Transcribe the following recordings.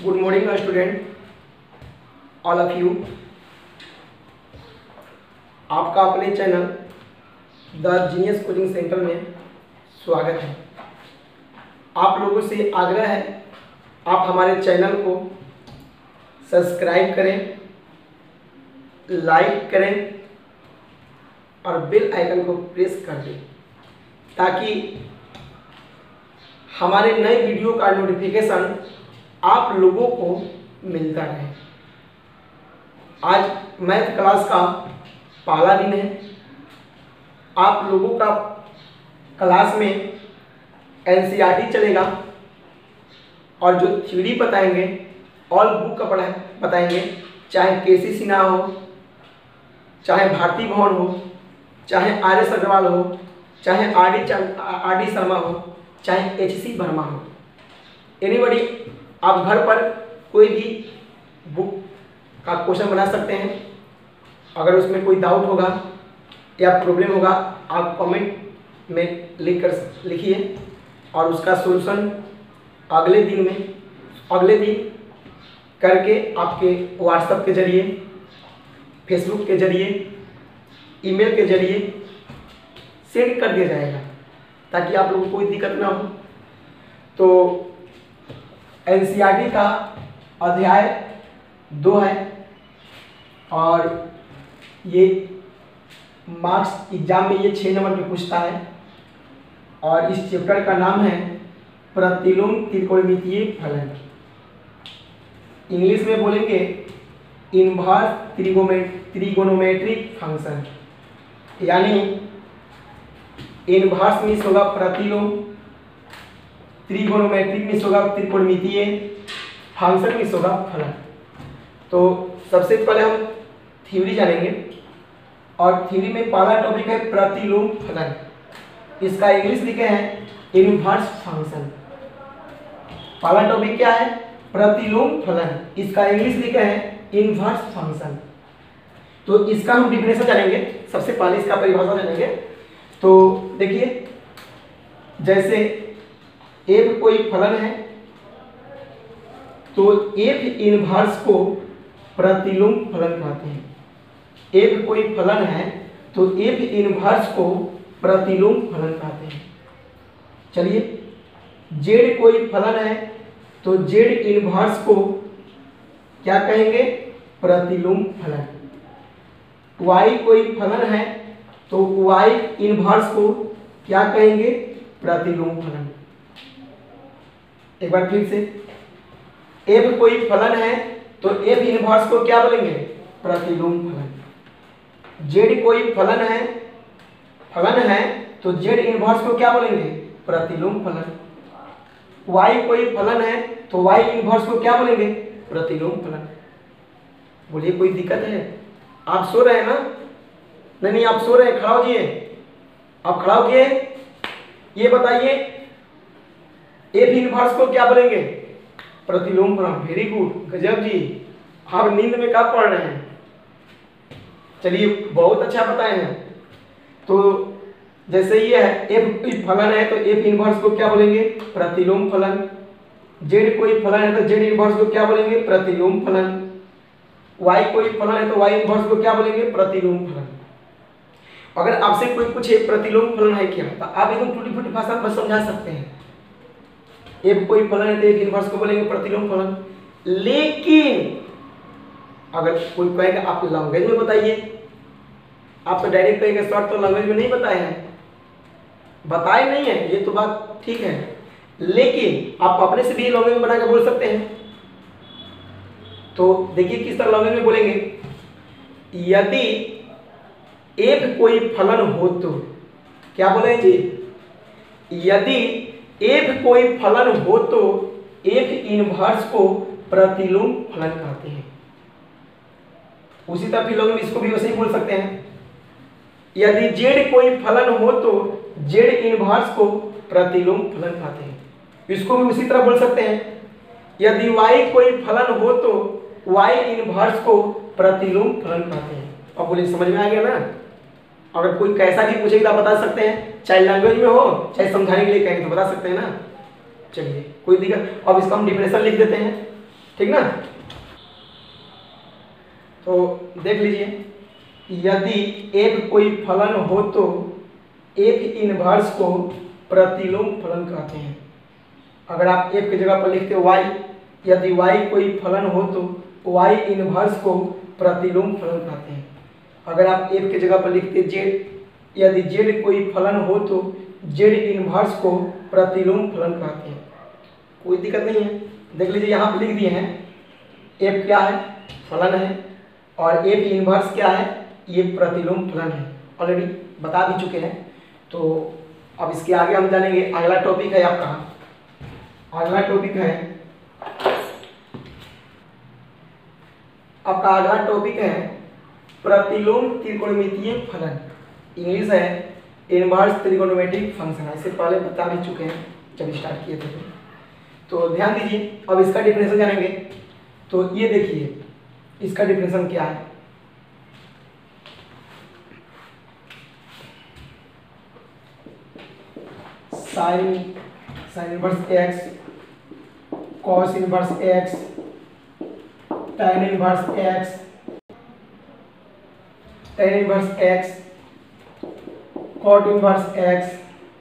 Good morning student, all of you. आपका अपने channel the genius coaching centre में स्वागत है। आप लोगों से आग्रह है, आप हमारे चैनल को सब्सक्राइब करें, लाइक करें और बेल आइकन को प्रेस कर दें ताकि हमारे नए वीडियो का नोटिफिकेशन आप लोगों को मिलता रहे। आज मैथ क्लास का पहला दिन है। आप लोगों का क्लास में एनसीईआरटी चलेगा और जो थ्योरी बताएंगे ऑल बुक का बताएंगे, चाहे केसी सिन्हा हो, चाहे भारती भवन हो, चाहे आर एस अग्रवाल हो, चाहे आर डी शर्मा हो, चाहे HC वर्मा हो। एनीबडी आप घर पर कोई भी बुक का क्वेश्चन बना सकते हैं। अगर उसमें कोई डाउट होगा या प्रॉब्लम होगा, आप कमेंट में लिखिए और उसका सॉल्यूशन अगले दिन करके आपके व्हाट्सएप के जरिए, फेसबुक के जरिए, ईमेल के जरिए सेंड कर दिया जाएगा ताकि आप लोगों को कोई दिक्कत ना हो। तो एनसीईआरटी का अध्याय 2 है और ये मार्क्स एग्जाम में ये 6 नंबर पे पूछता है और इस चैप्टर का नाम है प्रतिलोम त्रिकोणमितीय फलन। इंग्लिश में बोलेंगे इनवर्स त्रिगोनोमेट्रिक फंक्शन, यानी इनवर्स मीन्स होगा प्रतिलोम, त्रिगोनोमेट्रिक मीन्स होगा त्रिकोणमितीय, फंक्शन मीन्स होगा फलन। तो सबसे पहले हम थ्योरी जानेंगे और थ्योरी में पहला टॉपिक है प्रतिलोम फलन। इसका इंग्लिश लिखे हैं इनवर्स फंक्शन। पहला टॉपिक क्या है? प्रतिलोम फलन। इसका इंग्लिश लिखे हैं इनवर्स फंक्शन। तो इसका हम डिफिनेशन जानेंगे। सबसे पहले इसका परिभाषा जानेंगे। तो देखिए, जैसे एफ कोई फलन है तो एफ इनवर्स को प्रतिलोम फलन कहते हैं। एफ कोई फलन है तो एफ इनवर्स को प्रतिलोम फलन कहते हैं। चलिए, जेड कोई फलन है तो जेड इनवर्स को क्या कहेंगे? प्रतिलोम फलन। वाई कोई फलन है तो वाई इनवर्स को क्या कहेंगे? प्रतिलोम फलन। एक बार फिर से, एफ कोई फलन है तो एफ इनवर्स को क्या बोलेंगे? प्रतिलोम फलन। जेड कोई फलन है तो जेड इनवर्स को क्या बोलेंगे? प्रतिलोम फलन। वाई कोई फलन है तो वाई इनवर्स को क्या बोलेंगे? प्रतिलोम फलन। बोलिए, कोई दिक्कत है? आप सो रहे हैं ना? नहीं, आप सो रहे हैं, खड़ा होइए। आप खड़ा होइए, ये बताइए एफ इनवर्स को क्या बोलेंगे? प्रतिलोम फलन। वेरी गुड, गजब जी, आप नींद में कब पढ़ रहे हैं? चलिए, बहुत अच्छा बताए हैं। तो जैसे ये है एफ फलन है तो एफ इनवर्स को क्या बोलेंगे? प्रतिलोम फलन। जेड कोई फलन है तो जेड इनवर्स को क्या बोलेंगे? प्रतिलोम फलन। वाई कोई फलन है तो वाई इनवर्स को क्या बोलेंगे? प्रतिलोम फलन। अगर आपसे कोई पूछे प्रतिलोम फलन है क्या, तो आप एकदम टूटी फूटी भाषा में समझा सकते हैं। एफ कोई फलन है तो एफ इनवर्स को बोलेंगे प्रतिलोम फलन। लेकिन अगर कोई कहेगा आप लैंग्वेज में बताइए, आप तो डायरेक्ट कहेंगे सर तो लैंग्वेज में नहीं बताए हैं। बताए नहीं है, ये तो बात ठीक है, लेकिन आप अपने से भी लैंग्वेज में बना के बोल सकते हैं। तो देखिए किस तरह लैंग्वेज में बोलेंगे। यदि एफ कोई फलन हो तो क्या बोले जी? यदि एफ कोई फलन हो तो एफ इनवर्स को प्रतिलोम फलन कहते हैं। उसी तरह फिर लोग इसको भी वैसे ही बोल सकते हैं। यदि जेड कोई फलन हो तो जेड इनवर्स को प्रतिलोम फलन कहते हैं। इसको भी उसी तरह बोल सकते हैं। यदि वाई कोई फलन हो तो वाई इनवर्स को प्रतिलोम फलन कहते हैं। अब बोलिए, समझ में आ गया ना? अगर कोई कैसा भी पूछेगा तो बता सकते हैं, चाहे लैंग्वेज में हो चाहे समझाने के लिए कहेंगे तो बता सकते हैं ना। चलिए, कोई दिक्कत। अब इसका हम डिफिनेशन लिख देते हैं। ठीक ना। तो देख लीजिए, यदि f कोई फलन हो तो f इनवर्स को प्रतिलोम फलन कहते हैं। अगर आप f की जगह पर लिखते y, यदि y कोई फलन हो तो y इनवर्स को प्रतिलोम फलन कहते हैं। अगर आप f की जगह पर लिखते z, यदि z कोई फलन हो तो z इनवर्स को प्रतिलोम फलन कहते हैं। कोई दिक्कत नहीं है। देख लीजिए यहाँ पे लिख दिए हैं, f क्या है, फलन है, और f इनवर्स क्या है, ये प्रतिलोम फलन है। ऑलरेडी बता भी चुके हैं। तो अब इसके आगे हम जानेंगे। अगला टॉपिक है आपका, अगला टॉपिक है आपका अगला टॉपिक है प्रतिलोम त्रिकोणमितीय फलन। इंग्लिश है इनवर्स त्रिकोणमितिक फंक्शन। इससे पहले बता भी चुके हैं जब स्टार्ट किए थे। तो ध्यान दीजिए, अब इसका डिफिनेशन जानेंगे। तो ये देखिए, इसका डिफिनेशन क्या है। Sine inverse x, cos inverse x, tan inverse x, tan inverse x, cot inverse x,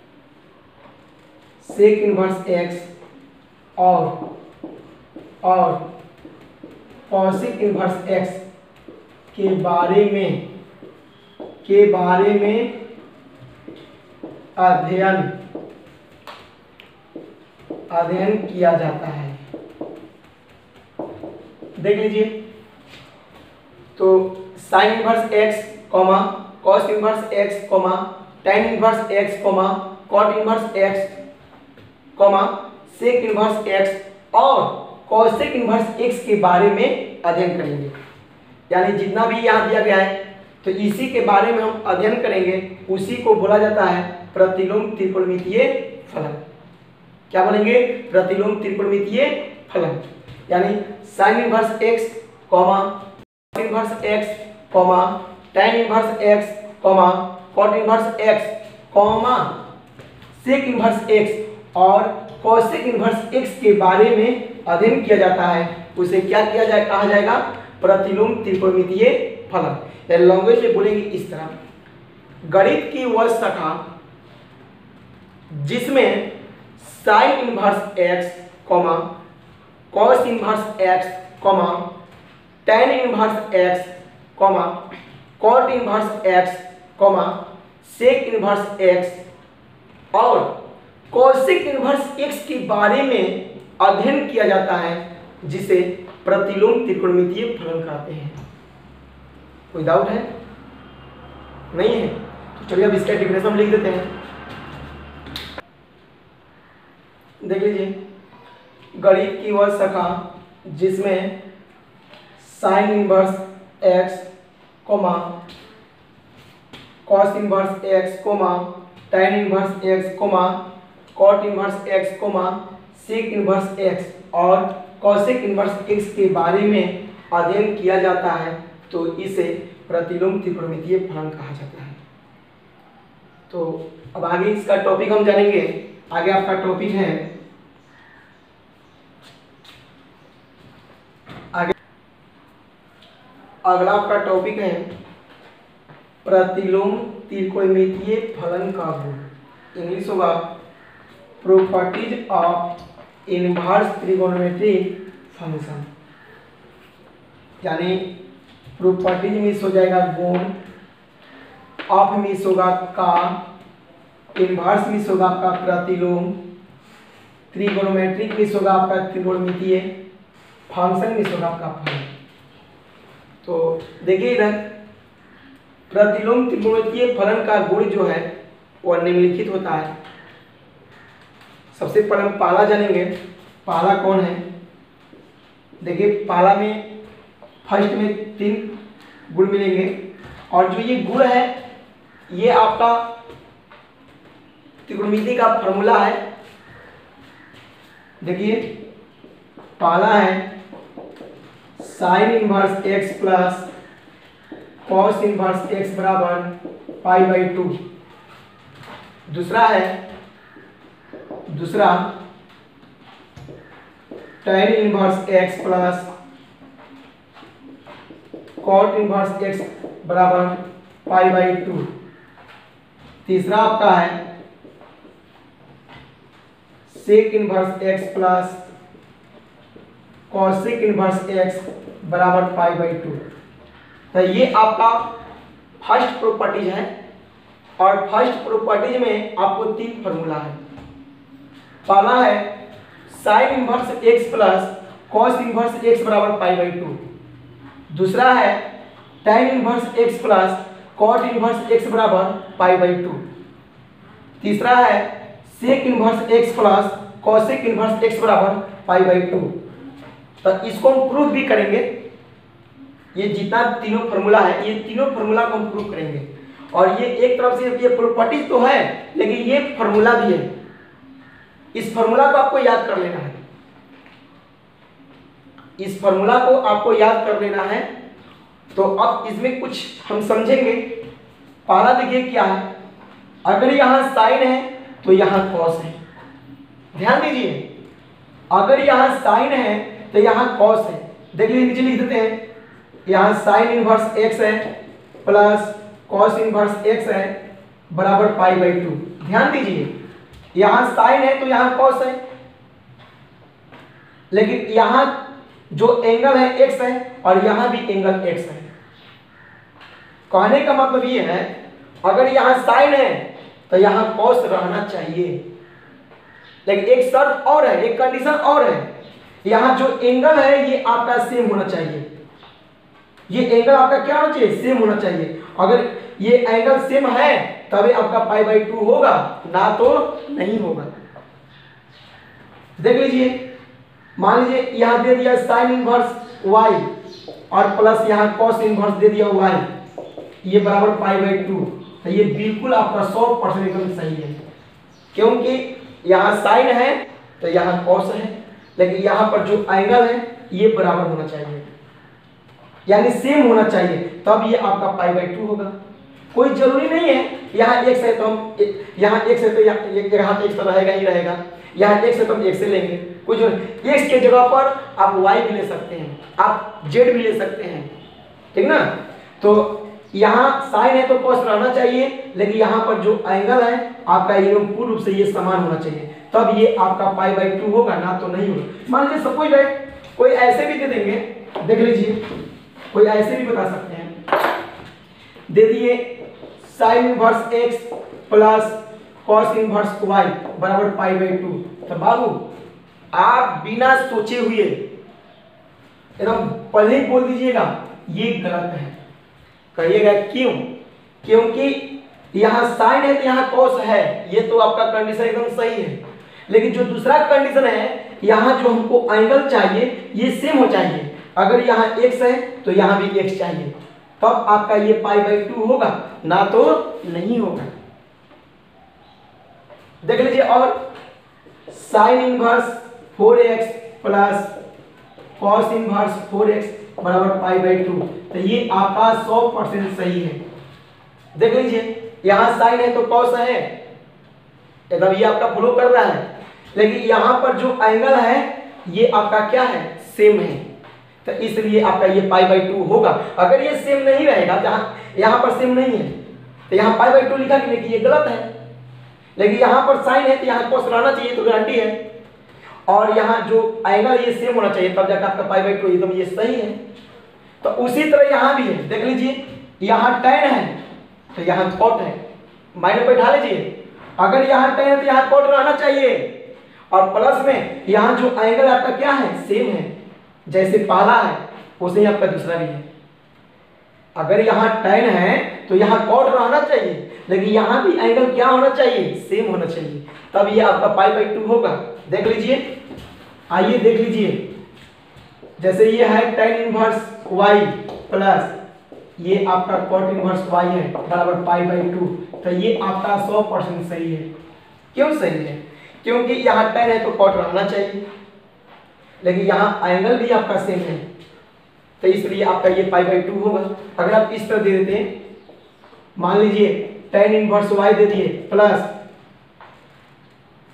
sec inverse x और cosec इनवर्स एक्स के बारे में अध्ययन किया जाता है। देख लीजिए, तो sine inverse x, cos inverse x, tan inverse x, cot inverse x, sec inverse x और cosec इनवर्स एक्स के बारे में अध्ययन करेंगे। यानी जितना भी यहाँ दिया गया है तो इसी के बारे में हम अध्ययन करेंगे। उसी को बोला जाता है प्रतिलोम त्रिकोणमितीय फलन। क्या बोलेंगे? प्रतिलोम त्रिकोणमितीय फलन। यानी sine inverse x, cos inverse x, tan inverse x, cot inverse x, sec inverse x और cosec इनवर्स एक्स के बारे में अध्ययन किया जाता है। उसे क्या किया जाए, कहा जाएगा प्रतिलोम त्रिकोणमितीय फलन। लैंग्वेज में बोलेंगे इस तरह, गणित की वह शाखा जिसमें sine inverse x, cos inverse x, tan inverse x, cot inverse x, sec inverse x और cosec इनवर्स एक्स के बारे में अध्ययन किया जाता है, जिसे प्रतिलोम त्रिकोणमितीय फलन कहते हैं। कोई डाउट है? नहीं है? तो चलिए अब इसका डिफिनेशन हम लिख देते हैं। देख लीजिए, गणित की वह शाखा जिसमें sine inverse x, cos inverse x, tan inverse x, cot inverse x, sec inverse x और cosec इनवर्स एक्स के बारे में अध्ययन किया जाता है, तो इसे प्रतिलोम त्रिकोणमितीय फलन कहा जाता है। तो अब आगे इसका टॉपिक हम जानेंगे। आगे आपका टॉपिक है, अगला आपका टॉपिक है प्रतिलोम त्रिकोणमितीय फलन का गुण। इंग्लिश होगा प्रॉपर्टीज ऑफ इनवर्स त्रिकोणमितिक फंक्शन। यानी प्रॉपर्टीज मिस हो जाएगा गुण, ऑफ मिस होगा का, इनवर्स मिस होगा आपका प्रतिलोम, त्रिकोणमेट्रिक मिस होगा आपका त्रिकोणमितीय, फंक्शन मिस होगा आपका फलन। तो देखिए इधर प्रतिलोम त्रिकोणमितीय फलन का गुण जो है वह निम्नलिखित होता है। सबसे पहले हम पहला जानेंगे। पहला कौन है? देखिए, पहला में फर्स्ट में 3 गुण मिलेंगे और जो ये गुण है ये आपका त्रिकोणमिति का फॉर्मूला है। देखिए, पहला है sine inverse x plus cos inverse x बराबर π/2। दूसरा tan inverse x plus cot inverse x बराबर पाई बाई 2। तीसरा आपका है sec inverse x plus cosec inverse x बराबर पाई बाई 2। तो ये आपका फर्स्ट प्रॉपर्टीज है और फर्स्ट प्रॉपर्टीज में आपको तीन फॉर्मूला है। पहला है sin inverse x plus cos inverse x बराबर पाई बाई 2। दूसरा है tan inverse x plus cot inverse x बराबर पाई बाई 2। तीसरा है sec inverse x plus cosec inverse x बराबर पाई बाई 2। तो इसको हम प्रूफ भी करेंगे। ये जितना तीनों फार्मूला है ये तीनों फार्मूला को हम प्रूफ करेंगे। और ये एक तरफ से ये प्रॉपर्टीज तो है लेकिन ये फार्मूला भी है। इस फार्मूला को आपको याद कर लेना है। इस फार्मूला को आपको याद कर लेना है। तो अब इसमें कुछ हम समझेंगे। पहला देखिए क्या है, अगर यहां साइन है तो यहां कॉस है। ध्यान दीजिए, अगर यहां साइन है तो यहां कॉस है। देखिए नीचे लिख देते हैं, यहां साइन इनवर्स x है प्लस कॉस इनवर्स x है बराबर पाई बाई 2। ध्यान दीजिए, यहां साइन है तो यहां कॉस है, लेकिन यहां जो एंगल है x है और यहां भी एंगल x है। कहने का मतलब ये है, अगर यहां साइन है तो यहां कॉस रहना चाहिए, लेकिन एक शर्त और है, एक कंडीशन और है, यहां जो एंगल है ये आपका सेम होना चाहिए। ये एंगल आपका क्या होना चाहिए, सेम होना चाहिए। अगर ये एंगल सेम है तभी आपका पाई बाई 2 होगा, ना तो नहीं होगा। देख लीजिए, मान लीजिए यहां दे दिया साइन इनवर्स y और प्लस यहां कॉस इनवर्स दे दिया y, ये बराबर पाई बाई 2। तो ये बिल्कुल आपका 100% एकदम सही है, क्योंकि यहां साइन है तो यहां कॉस है, लेकिन यहां पर जो एंगल है ये बराबर होना चाहिए, यानी सेम होना चाहिए, तब ये आपका पाई बाई 2 होगा। कोई जरूरी नहीं है यहाँ x है तो हम यहाँ x है तो यहाँ x तो रहेगा ही रहेगा, यहाँ x है तो हम x से लेंगे। कुछ x के जगह पर आप y भी ले सकते हैं, आप z भी ले सकते हैं, ठीक ना। तो यहाँ साइन है तो cos रहना चाहिए, लेकिन यहाँ पर जो एंगल है आपका ये पूर्ण रूप से ये समान होना चाहिए, तब ये आपका पाई बाई 2 होगा, ना तो नहीं होगा। मान लीजिए सपोज दैट कोई ऐसे भी दे देंगे, देख लीजिए, कोई ऐसे भी बता सकते हैं, दे दिए sine inverse x plus cos inverse y बराबर पाई बाई 2। तो बाबू आप बिना सोचे हुए एकदम पहले ही बोल दीजिएगा ये गलत है। कहिएगा क्यों? क्योंकि यहाँ साइन है तो यहाँ कॉस है, ये तो आपका कंडीशन एकदम सही है, लेकिन जो दूसरा कंडीशन है यहाँ जो हमको एंगल चाहिए ये सेम हो चाहिए। अगर यहाँ x है तो यहाँ भी x चाहिए, तब आपका ये पाई बाई 2 होगा, ना तो नहीं होगा। देख लीजिए, और sine inverse 4x plus cos inverse 4x बराबर पाई बाई 2। तो ये आपका 100% सही है। देख लीजिए, यहाँ साइन है तो कॉस है, एकदम ये आपका फ्लो कर रहा है, लेकिन यहाँ पर जो एंगल है ये आपका क्या है, सेम है, तो इसलिए आपका ये पाई बाई 2 होगा। अगर ये सेम नहीं रहेगा, जहाँ यहाँ पर सेम नहीं है तो यहाँ पाई बाई 2 लिखा कि नहीं, ये गलत है, लेकिन यहाँ पर साइन है तो यहाँ कॉस रहना चाहिए, तो गारंटी है। और यहाँ जो एंगल ये सेम होना चाहिए, तब जाकर आपका पाई बाई 2 एकदम ये सही है। तो उसी तरह यहाँ भी है, देख लीजिए, यहाँ tan है तो यहाँ cot है, माइनस पे ढा लीजिए। अगर यहाँ tan है तो यहाँ cot रहना चाहिए, और प्लस में यहाँ जो एंगल आपका क्या है, सेम है, जैसे पहला है वैसे ही आपका दूसरा भी है। अगर यहाँ tan है तो यहाँ cot रहना चाहिए, लेकिन यहाँ भी एंगल क्या होना चाहिए, सेम होना चाहिए, तब ये आपका पाई बाई 2 होगा। देख लीजिए, आइए देख लीजिए, जैसे ये है tan इनवर्स y प्लस ये आपका cot इनवर्स y है बराबर पाई बाई 2। तो ये आपका 100% सही है। क्यों सही है? क्योंकि यहाँ tan है तो cot रहना चाहिए, लेकिन यहाँ एंगल भी आपका सेम है, तो इसलिए आपका ये पाई बाई 2 होगा। अगर आप इस तरह दे देते हैं, मान लीजिए tan इनवर्स y दे दिए प्लस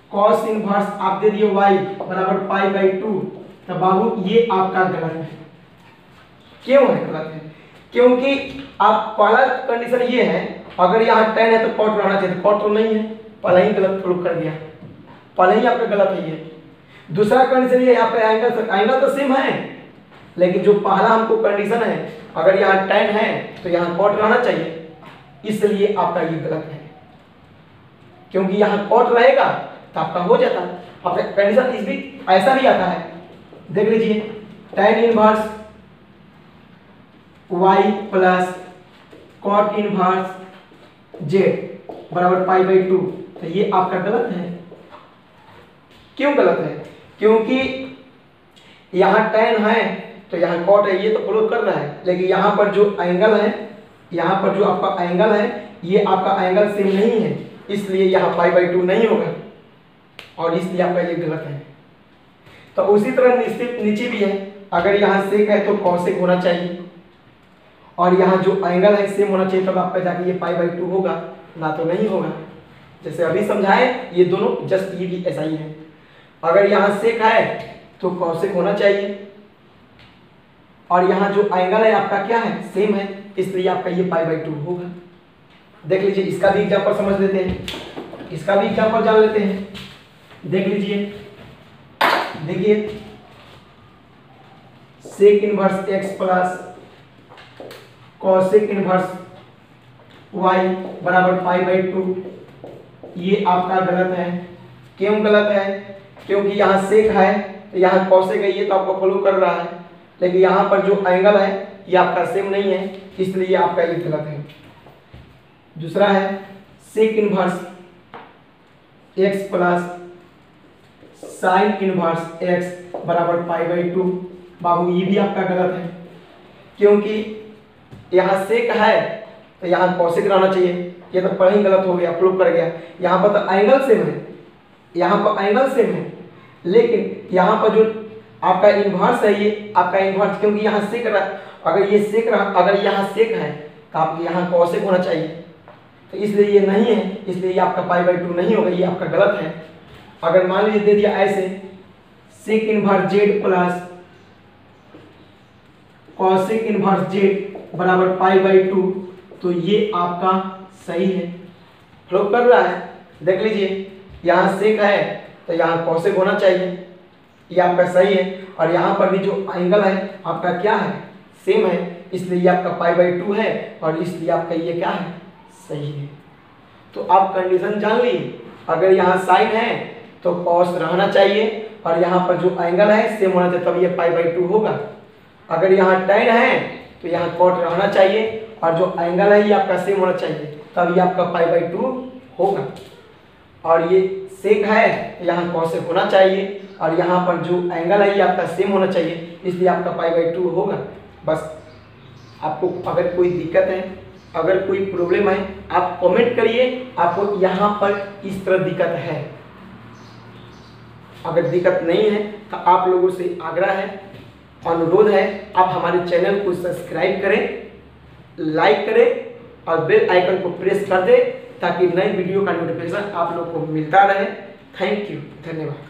कॉस इनवर्स आप दे दिए y बराबर पाई बाई 2, तो बाबू ये आपका गलत है। क्यों है गलत है? क्योंकि आप पहला कंडीशन ये है, अगर यहाँ tan है तो cot रहना चाहिए, cot तो नहीं है, पहले ही गलत प्रूफ कर दिया, पहले ही आपका गलत है ये। दूसरा कंडीशन ये यहाँ पे एंगल तो सेम है, लेकिन जो पहला हमको कंडीशन है, अगर यहाँ tan है तो यहाँ cot रहना चाहिए, इसलिए आपका ये गलत है। क्योंकि यहाँ cot रहेगा तो आपका हो जाता है। आपका कंडीशन इस भी ऐसा भी आता है, देख लीजिए, tan inverse y plus cot inverse z बराबर पाई बाई 2, तो ये आपका गलत है। क्यों गलत है? क्योंकि यहाँ tan है तो यहाँ cot है, ये तो फॉलो कर रहा है, लेकिन यहाँ पर जो एंगल है, यहाँ पर जो आपका एंगल है, ये आपका एंगल सेम नहीं है, इसलिए यहाँ पाई बाई 2 नहीं होगा, और इसलिए आपका ये गलत है। तो उसी तरह नीचे भी है, अगर यहाँ सेक है तो कॉसेक होना चाहिए, और यहाँ जो एंगल है सेम होना चाहिए, तब आपका जाके ये पाई बाई 2 होगा, ना तो नहीं होगा। जैसे अभी समझाए, ये दोनों जस्ट ये भी ऐसा ही है। अगर यहाँ सेक है तो कॉसेक होना चाहिए, और यहाँ जो एंगल है आपका क्या है, सेम है, इसलिए आपका ये पाई बाई 2 होगा। देख लीजिए, इसका भी एग्जाम्पल समझ लेते हैं, इसका भी एग्जाम्पल जान लेते हैं। देख लीजिए, देखिए, sec inverse x plus cosec inverse y बराबर पाई बाई 2, ये आपका गलत है। क्यों गलत है? क्योंकि यहाँ सेक है तो यहाँ कॉसेक है, ये तो आपको फॉलो कर रहा है, लेकिन यहाँ पर जो एंगल है ये आपका सेम नहीं है, इसलिए आपका ये गलत है। दूसरा है sec inverse x plus sine inverse x बराबर पाई बाई 2, बाबू ये भी आपका गलत है। क्योंकि यहाँ सेक है तो यहाँ कॉसेक रहना चाहिए, ये तो पहले ही गलत हो गया, प्रूफ कर गया। यहाँ पर तो एंगल सेम है, यहाँ पर एंगल सेम है, लेकिन यहाँ पर जो आपका इन्वर्स है, ये आपका इन्वर्स, क्योंकि यहाँ सेक रहा, अगर ये सेक रहा, अगर यहाँ सेक है तो आपके यहाँ कॉसेक होना चाहिए, तो इसलिए ये नहीं है, इसलिए ये आपका पाई बाई 2 नहीं होगा, ये आपका गलत है। अगर मान लीजिए दे दिया ऐसे, sec inverse z plus cosec inverse z बराबर पाई बाई 2, तो ये आपका सही है, फ्लो कर रहा है। देख लीजिए, यहाँ सेक है तो यहाँ कॉसेक होना चाहिए, ये आपका सही है, और यहाँ पर भी जो एंगल है आपका क्या है, सेम है, इसलिए ये आपका पाई बाई 2 है, और इसलिए आपका ये क्या है, सही है। तो आप कंडीशन जान ली, अगर यहाँ साइन है तो कॉस रहना चाहिए, और यहाँ पर जो एंगल है सेम होना चाहिए, तब ये पाई बाई 2 होगा। अगर यहाँ tan है तो यहाँ कॉट रहना चाहिए, और जो एंगल है ये आपका सेम होना चाहिए, तब ये आपका पाई बाई 2 होगा। और ये सेक है तो यहाँ कॉसेक होना चाहिए, और यहाँ पर जो एंगल है ये आपका सेम होना चाहिए, इसलिए आपका पाई बाई 2 होगा। बस आपको अगर कोई दिक्कत है, अगर कोई प्रॉब्लम है, आप कमेंट करिए, आपको यहाँ पर इस तरह दिक्कत है। अगर दिक्कत नहीं है तो आप लोगों से आग्रह है, अनुरोध है, आप हमारे चैनल को सब्सक्राइब करें, लाइक करें और बेल आइकन को प्रेस कर दें, ताकि नई वीडियो का नोटिफिकेशन आप लोग को मिलता रहे। थैंक यू, धन्यवाद।